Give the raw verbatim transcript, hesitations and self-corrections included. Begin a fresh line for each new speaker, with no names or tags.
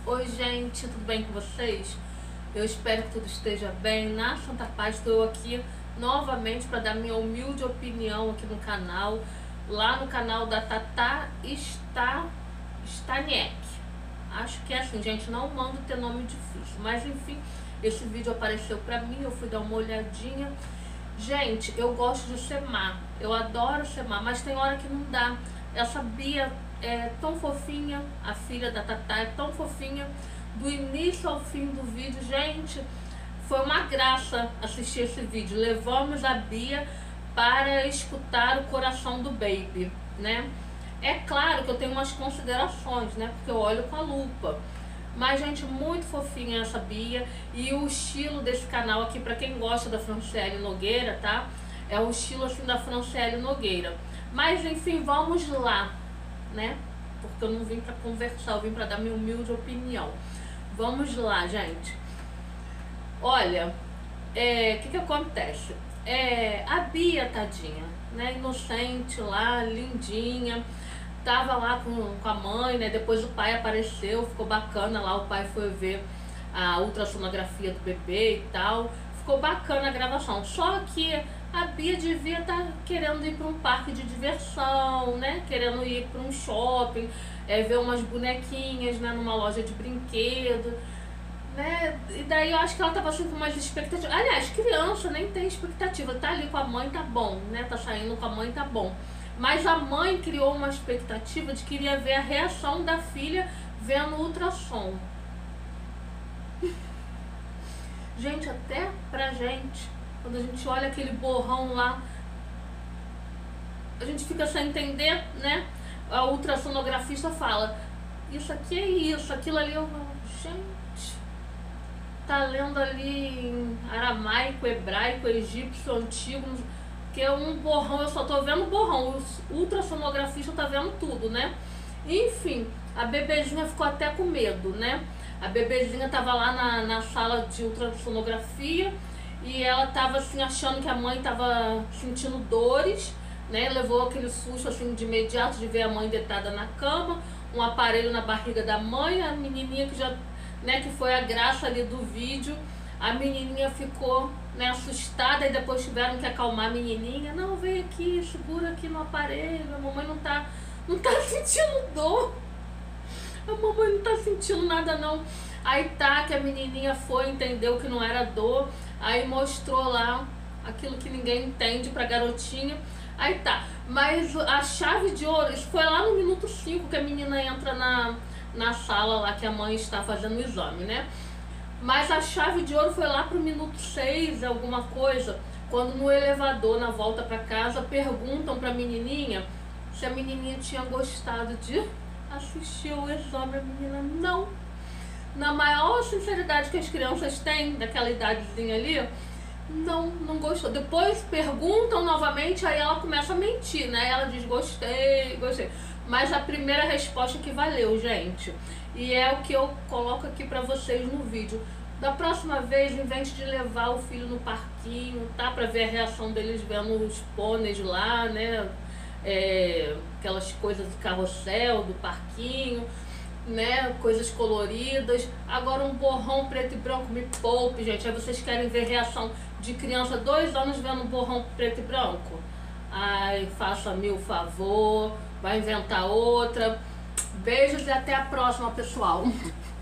Oi gente, tudo bem com vocês? Eu espero que tudo esteja bem, na Santa Paz. Estou aqui novamente para dar minha humilde opinião aqui no canal, lá no canal da Tata Sta... Staniek. Acho que é assim, gente, não mando ter nome difícil, mas enfim, esse vídeo apareceu pra mim, eu fui dar uma olhadinha. Gente, eu gosto de ser má, eu adoro ser má, mas tem hora que não dá. Essa Bia é tão fofinha, a filha da Tata é tão fofinha, do início ao fim do vídeo, gente, foi uma graça assistir esse vídeo. Levamos a Bia para escutar o coração do baby, né? É claro que eu tenho umas considerações, né? Porque eu olho com a lupa. Mas, gente, muito fofinha essa Bia. E o estilo desse canal aqui, pra quem gosta da Franciele Nogueira, tá? É o estilo, assim, da Franciele Nogueira. Mas, enfim, vamos lá, né? Porque eu não vim pra conversar, eu vim pra dar minha humilde opinião. Vamos lá, gente. Olha, é, o que que acontece? É, a Bia, tadinha, né? Inocente lá, lindinha. Tava lá com, com a mãe, né? Depois o pai apareceu, ficou bacana lá. O pai foi ver a ultrassonografia do bebê e tal. Ficou bacana a gravação. Só que a Bia devia estar querendo ir para um parque de diversão, né? Querendo ir para um shopping, é, ver umas bonequinhas, né? Numa loja de brinquedo, né? E daí eu acho que ela tava assim com umas expectativas. Aliás, criança nem tem expectativa. Tá ali com a mãe, tá bom, né? Tá saindo com a mãe, tá bom. Mas a mãe criou uma expectativa de que queria ver a reação da filha vendo o ultrassom. Gente, até pra gente, quando a gente olha aquele borrão lá, a gente fica sem entender, né? A ultrassonografista fala, isso aqui é isso, aquilo ali. Eu falo, gente, tá lendo ali em aramaico, hebraico, egípcio, antigo, porque um borrão, eu só tô vendo borrão, o ultrassonografista tá vendo tudo, né? Enfim, a bebezinha ficou até com medo, né? A bebezinha tava lá na, na sala de ultrassonografia e ela tava assim achando que a mãe tava sentindo dores, né? Levou aquele susto assim de imediato de ver a mãe deitada na cama, um aparelho na barriga da mãe, a menininha que já, né, que foi a graça ali do vídeo. A menininha ficou, né, assustada e depois tiveram que acalmar a menininha. Não, vem aqui, segura aqui no aparelho, a mamãe não tá, não tá sentindo dor. A mamãe não tá sentindo nada não. Aí tá, que a menininha foi, entendeu que não era dor. Aí mostrou lá aquilo que ninguém entende pra garotinha. Aí tá, mas a chave de ouro, isso foi lá no minuto cinco que a menina entra na, na sala lá que a mãe está fazendo o exame, né? Mas a chave de ouro foi lá pro minuto seis, alguma coisa, quando no elevador, na volta pra casa, perguntam pra menininha se a menininha tinha gostado de assistir o exame. A menina não. Na maior sinceridade que as crianças têm, daquela idadezinha ali, não, não gostou. Depois perguntam novamente, aí ela começa a mentir, né? Ela diz, gostei, gostei. Mas a primeira resposta que valeu, gente. E é o que eu coloco aqui pra vocês no vídeo. Da próxima vez, em vez de levar o filho no parquinho, tá? Pra ver a reação deles vendo os pôneis lá, né? É, aquelas coisas de carrossel, do parquinho, né? Coisas coloridas. Agora um borrão preto e branco, me poupe, gente. Aí vocês querem ver reação de criança dois anos vendo um borrão preto e branco? Ai, faça-me o favor, vai inventar outra. Beijos e até a próxima, pessoal.